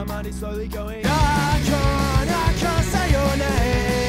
my mind is slowly going. I can't say your name.